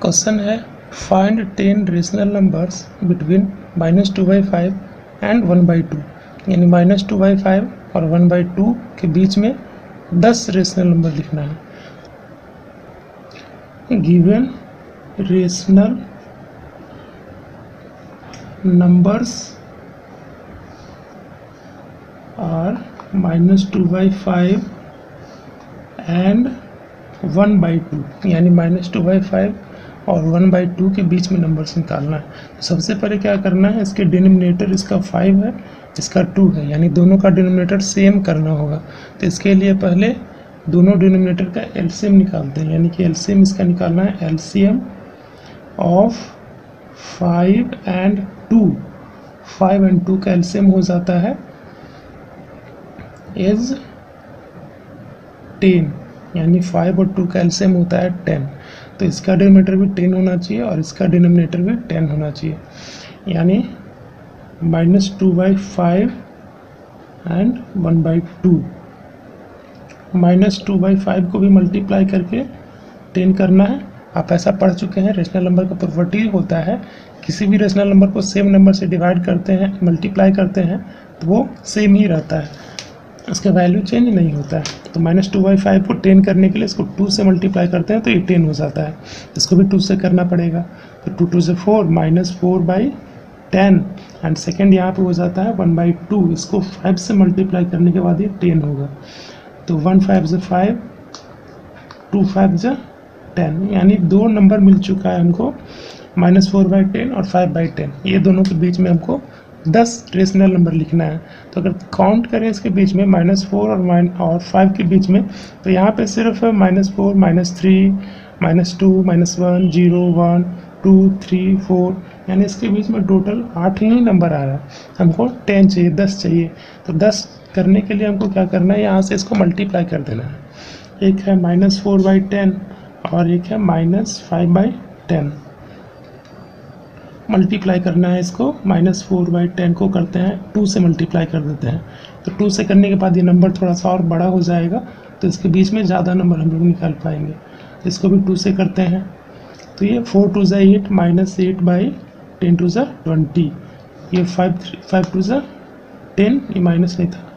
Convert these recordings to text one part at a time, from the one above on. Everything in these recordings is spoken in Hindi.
क्वेश्चन है find 10 rational numbers between -2/5 and 1/2, यानी -2/5 और 1/2 के बीच में 10 रेशनल नंबर लिखना है। Given rational numbers are -2/5 and 1/2, यानी -2/5 और 1/2 के बीच में नंबर्स निकालना है। तो सबसे पहले क्या करना है, इसके डिनोमिनेटर इसका 5 है, इसका 2 है, यानी दोनों का डिनोमिनेटर सेम करना होगा। तो इसके लिए पहले दोनों डिनोमिनेटर का एलसीएम निकालते हैं, यानी कि एलसीएम इसका निकालना है। एलसीएम ऑफ 5 एंड 2, 5 एंड 2 का एलसीएम हो जाता है इज 10, यानी 5 और 2 का एलसीएम होता है 10। तो इसका डिनोमिनेटर भी 10 होना चाहिए और इसका डिनोमिनेटर भी 10 होना चाहिए, यानी -2/5 एंड 1/2। -2/5 को भी मल्टीप्लाई करके 10 करना है। आप ऐसा पढ़ चुके हैं, रेशनल नंबर का प्रॉपर्टी होता है किसी भी रेशनल नंबर को सेम नंबर से डिवाइड करते हैं, मल्टीप्लाई करते हैं तो वो सेम ही रहता है, इसका वैल्यू चेंज नहीं होता है। तो -2/5 को 10 करने के लिए इसको 2 से मल्टीप्लाई करते हैं तो ये 10 हो जाता है। इसको भी 2 से करना पड़ेगा, तो 2 2 से 4, -4/10 एंड सेकेंड यहाँ पे हो जाता है 1/2। इसको 5 से मल्टीप्लाई करने के बाद ये 10 होगा। तो 1 5 से 5, 2 5 से 10, यानी दो नंबर मिल चुका है हमको, -4/10 और 5/10। ये दोनों के बीच में हमको 10 रेशनल नंबर लिखना है। तो अगर काउंट करें इसके बीच में -4 और 5 के बीच में, तो यहाँ पे सिर्फ -4, -3, -2, -1, 0, 1, 2, 3, 4, यानी इसके बीच में टोटल 8 ही नंबर आ रहा है। हमको 10 चाहिए, 10 चाहिए। तो 10 करने के लिए हमको क्या करना है, यहाँ से इसको मल्टीप्लाई कर देना है। एक है -4/10 और एक है -5/10। मल्टीप्लाई करना है इसको, -4/10 को करते हैं 2 से मल्टीप्लाई कर देते हैं। तो 2 से करने के बाद ये नंबर थोड़ा सा और बड़ा हो जाएगा, तो इसके बीच में ज़्यादा नंबर हम लोग निकाल पाएंगे। इसको भी 2 से करते हैं, तो ये 4 2 से 8, -8/10 2 से 20, ये 5 2 से 10, ये माइनस नहीं था,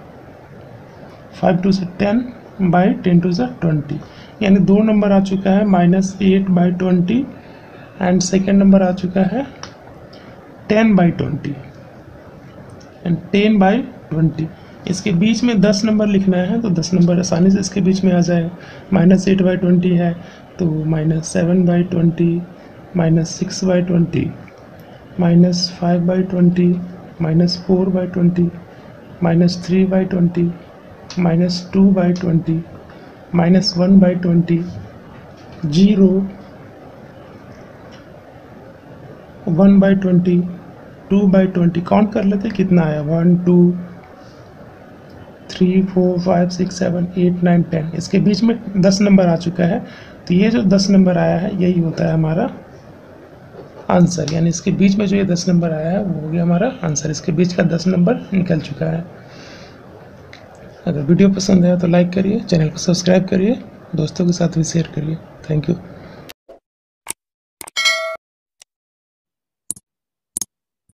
5 2 से 10/10 2 से 20, यानी दो नंबर आ चुका है -8/20 एंड सेकेंड नंबर आ चुका है 10/20 एंड 10/20। इसके बीच में 10 नंबर लिखना है, तो 10 नंबर आसानी से इसके बीच में आ जाएगा। -8/20 है तो -7/20, -6/20, -5/20, -4/20, -3/20, -2/20, -1/20, 0, 1/20, 2/20। काउंट कर लेते कितना आया, 1 2 3 4 5 6 7 8 9 10। इसके बीच में 10 नंबर आ चुका है, तो ये जो 10 नंबर आया है यही होता है हमारा आंसर, यानी इसके बीच में जो ये 10 नंबर आया है वो हो गया हमारा आंसर। इसके बीच का 10 नंबर निकल चुका है। अगर वीडियो पसंद आया तो लाइक करिए, चैनल को सब्सक्राइब करिए, दोस्तों के साथ भी शेयर करिए। Thank you.